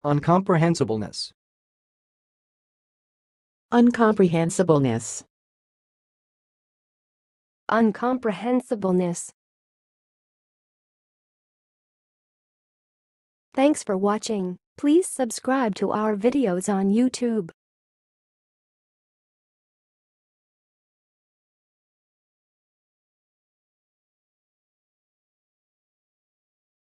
un-kom-pruh-HEN-suh-bul-ness. un-kom-pruh-HEN-suh-bul-ness. un-kom-pruh-HEN-suh-bul-ness. Thanks for watching. Please subscribe to our videos on YouTube.